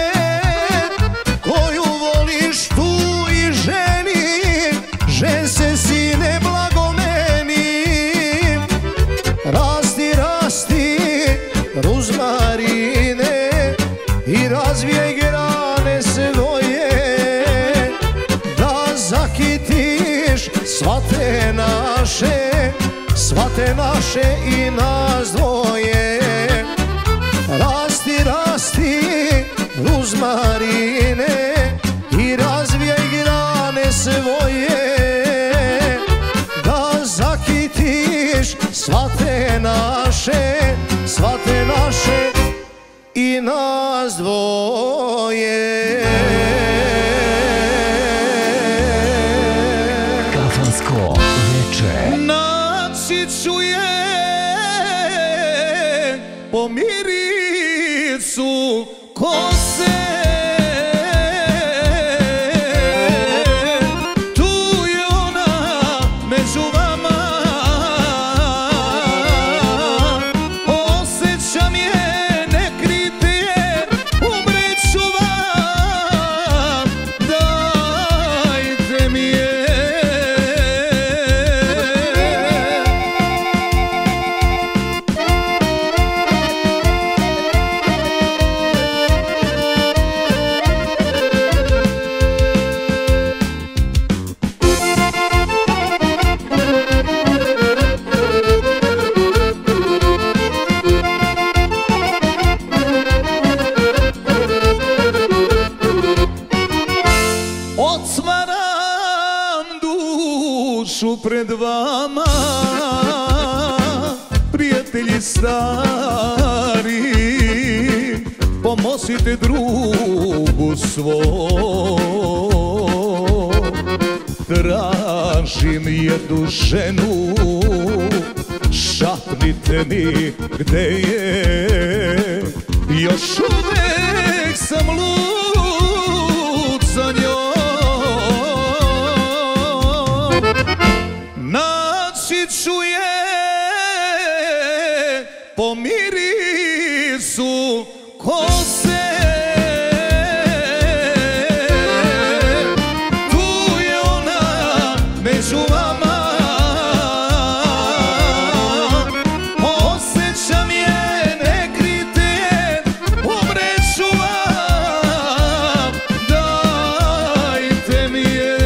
koju voliš tu i ženi, žen se sine blago meni. Rasti, rasti, ruzmarine, i razvijaj grane svoje, da zakitiš svate naše i nas dvoje. Rasti, rasti, ruzmarine, i razvijaj grane svoje, da zakitiš svate naše i nas dvoje. Kafansko veče. Naći ću je po mirisu kose. dušu pred vama, prijatelji stari, pomozite drugu svoj. Tražim jednu ženu, šapnite mi gde je, još uvek sam lud za njom. Naći ću je po mirisu kose, tu je ona među vama, osjećam je, ne krite, umreću vam, dajte mi je.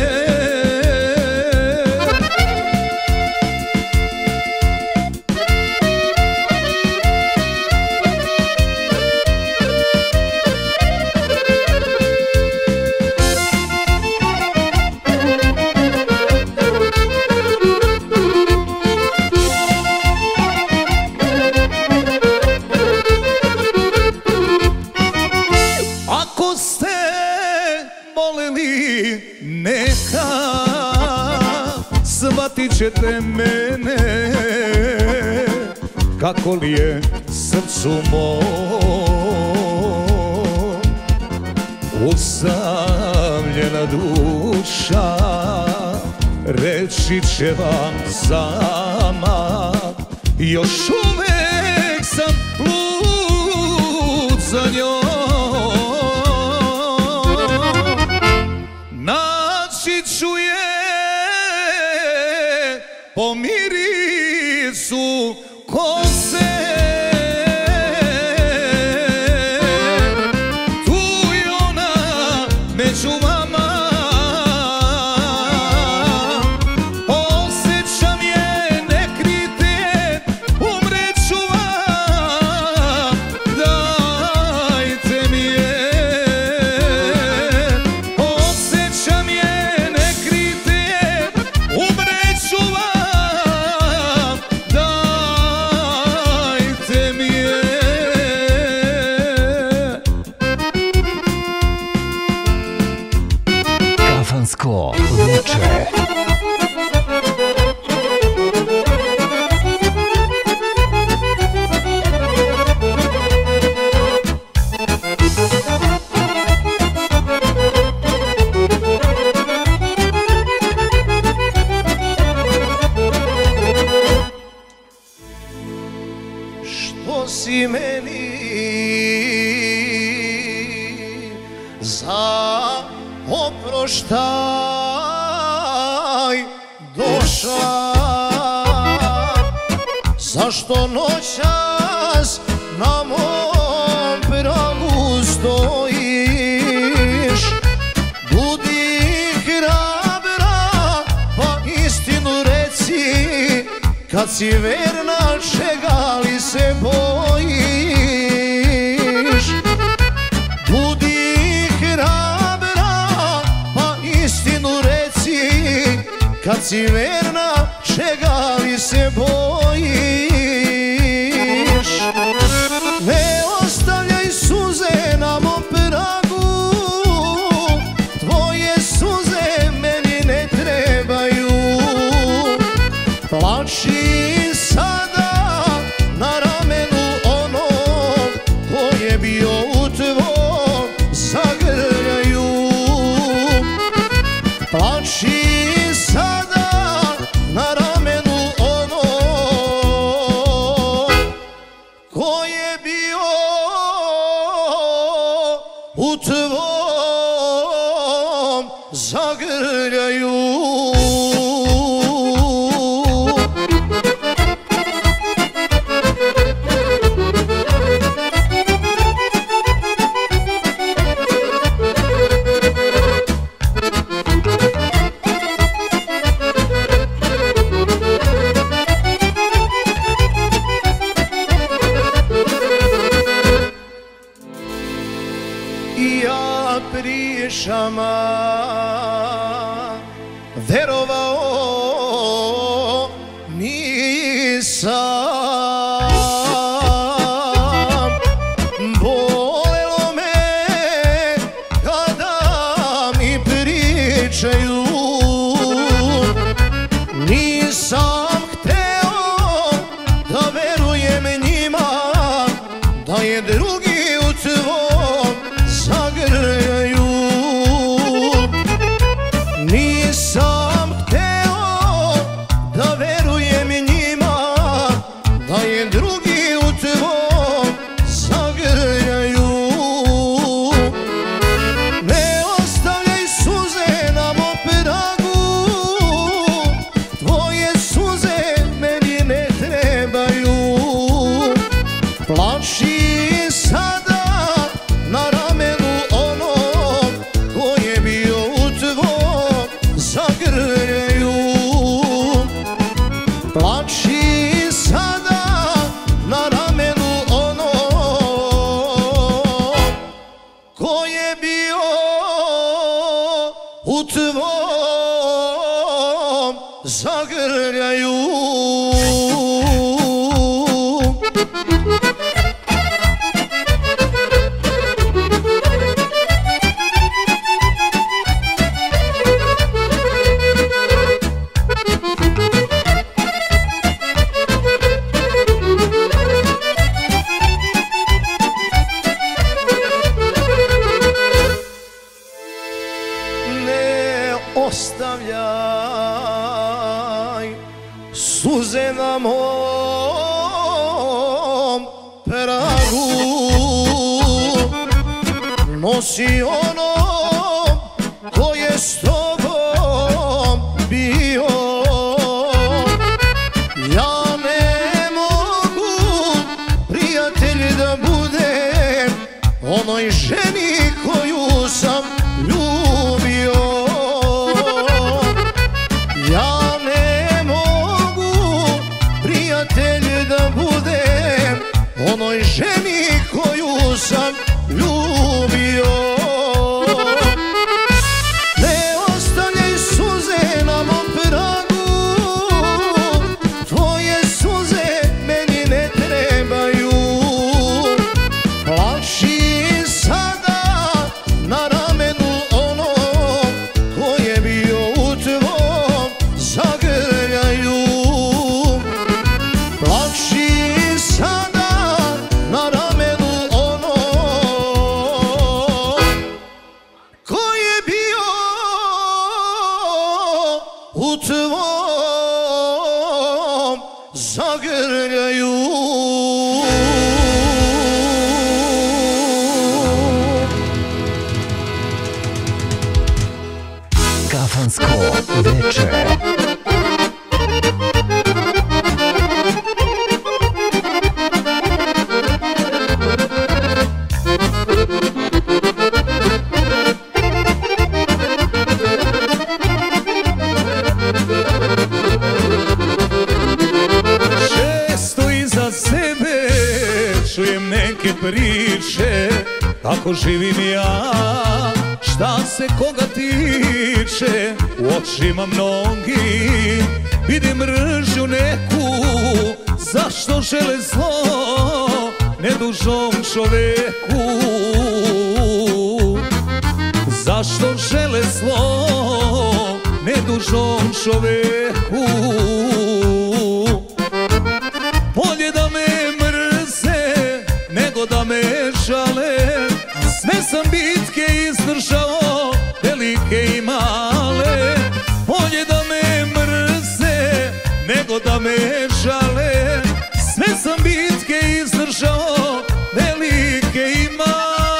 Ako ste voleli neka, shvatit ćete mene, kako li je srcu mom usamljena duša, reći će vam sama, još uvek sam lud za njom. Naći ću je po mirisu kose, tu je ona među vama, osjećam je, ne krite, umreću vam, dajte mi je. Osjećam je, ne krite, umreću vam, dajte mi je. Kafansko veče. Što si meni za oproštaj došla, zašto noćas na mom pragu stojiš? Budi hrabra, pa istinu reci, kad si verna, čega li se bojiš? Budi hrabra, pa istinu reci, kad si verna, čega li se bojiš? Ne ostavljaj suze na mom pragu, tvoje suze meni ne trebaju. Plači sada na ramenu onog ko je bio u tvom zagrljaju. Plači sada na ramenu onog ko je bio u tvom zagrljaju. Ja pričama verovao zagrljaju. Ostavljaj suze na mom pragu, nosi ono ko je s tobom bio. Ja ne mogu prijatelj da budem onoj ženi koju sam ljubio. Ja ne mogu prijatelj da budem onoj ženi koju sam ljubio. Ne ostavljaj suze na mom pragu, tvoje suze meni ne trebaju. Plaši sada na ramenu onog ko je bio u tvom zagrljaju. Plaši sada na ramenu onog ko je bio u tvom zagrljaju. Kafansko večer. Često iza sebe čujem neke priče kako živim ja, šta se koga tiče. U očima mnogi vidim mržnju neku, zašto žele zlo nedužnom čoveku. Zašto žele zlo nedužnom čoveku. Bolje da me mrze nego da me žale. Sve sam bitke izdržao, velike i male. Bolje da me mrze nego da me žale. Sve sam bitke izdržao, velike i male.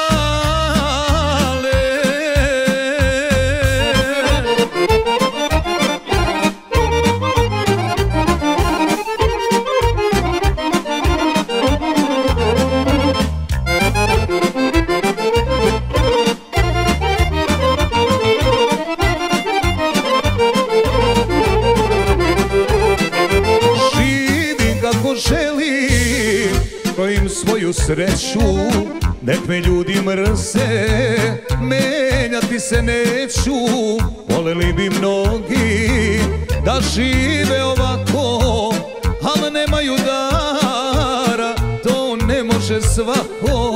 Želim, kojim svoju sreću, nek me ljudi mrze, menjati se neću. Voleli bi mnogi da žive ovako, ali nemaju dara, to ne može svako.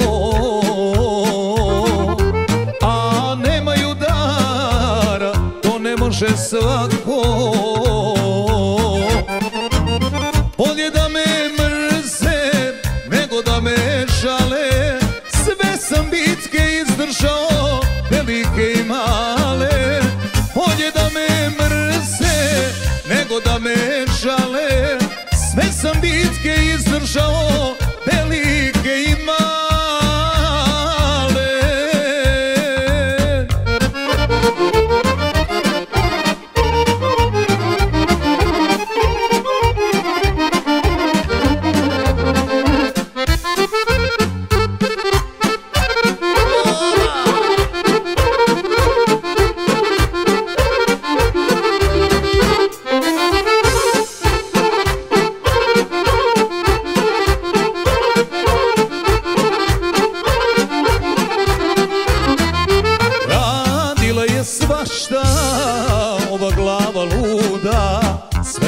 A nemaju dara, to ne može svako. Bolje da me mrze nego da me žale. Sve sam bitke izdržao, velike i male. Bolje da me mrze nego da me žale. Sve sam bitke izdržao, velike i male.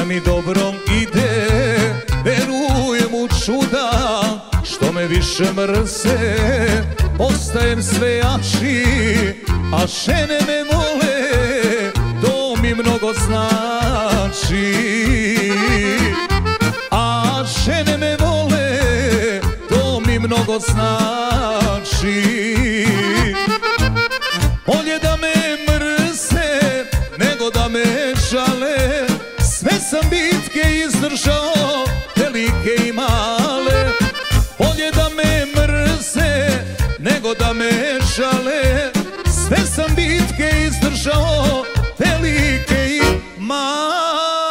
mi dobrom ide, verujem u čuda, što me više mrze, postajem sve jači, a žene me vole, to mi mnogo znači. A žene me vole, to mi mnogo znači. Bolje da me mrze, nego da me žale, sve sam bitke izdržao, velike i male. Bolje da me mrze, nego da me žale, sve sam bitke izdržao, velike i male.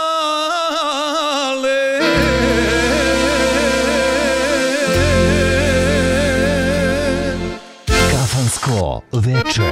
Kafansko veče.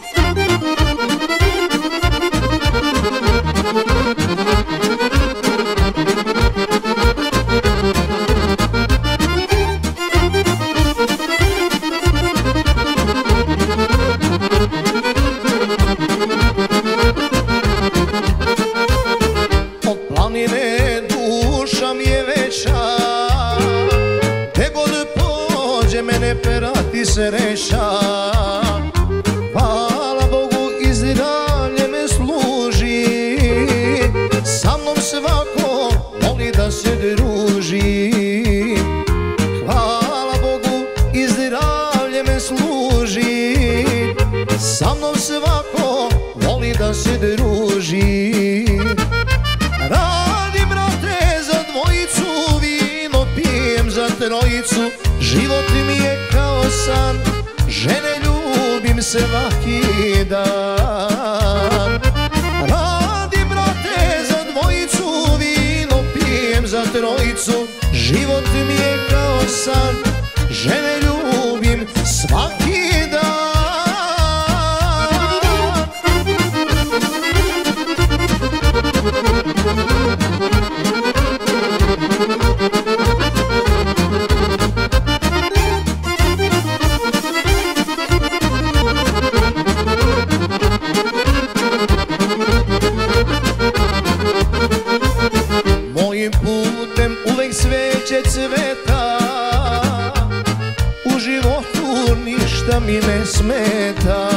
Od planine duša mi je veća, gde god pođe mene perati sreća. Hvala Bogu i zdravlje me služi, sa mnom svako voli da se druži. Hvala Bogu i zdravlje me služi, sa mnom svako voli da se druži. Radim brate za dvojicu, vino pijem za trojicu, život mi je kao san, žene ljubim svaki dan. Radim brate za dvojicu, vino pijem za trojicu, život mi je kao san, žene ljubim svaki dan. Mojim putem uvek sveće cveta, u životu ništa mi ne smeta.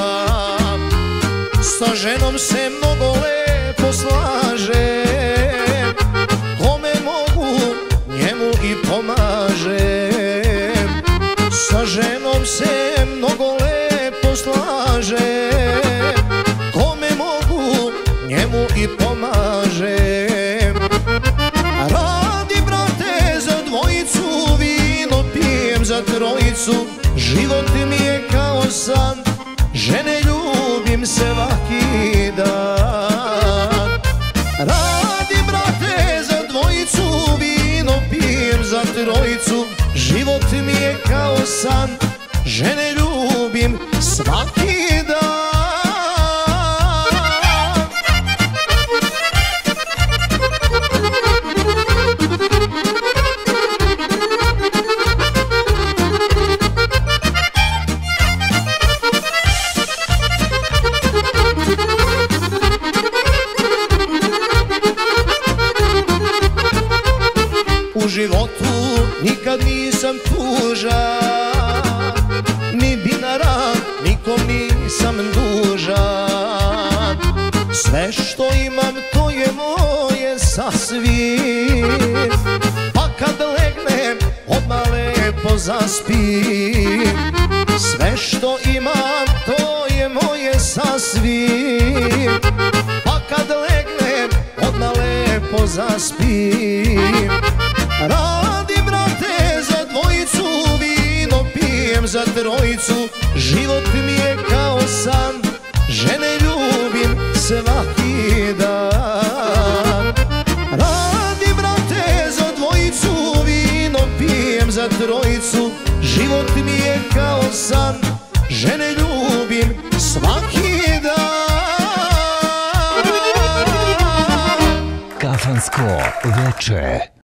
Sa ženom se mnogo lepo slažem, kome mogu njemu i pomažem. Sa ženom se mnogo lepo slažem, kome mogu njemu i pomažem. Radim brate za dvojicu, vino pijem za trojicu, život mi je kao san, žene ljubim svaki dan. Radim brate za dvojicu, vino pijem za trojicu, život mi je kao san, žene ljubim svaki dan. U životu nikad nisam tužan, ni dinara nikom nisam dužan. Sve što imam to je moje sasvim, pa kad legnem odmah lepo zaspim. Sve što imam to je moje sasvim, pa kad legnem odmah lepo zaspim. Radim brate za dvojicu, vino pijem za trojicu, život mi je kao san, žene ljubim svaki dan. Radim brate za dvojicu, vino pijem za trojicu, život mi je kao san, žene ljubim svaki dan. Kafansko veče.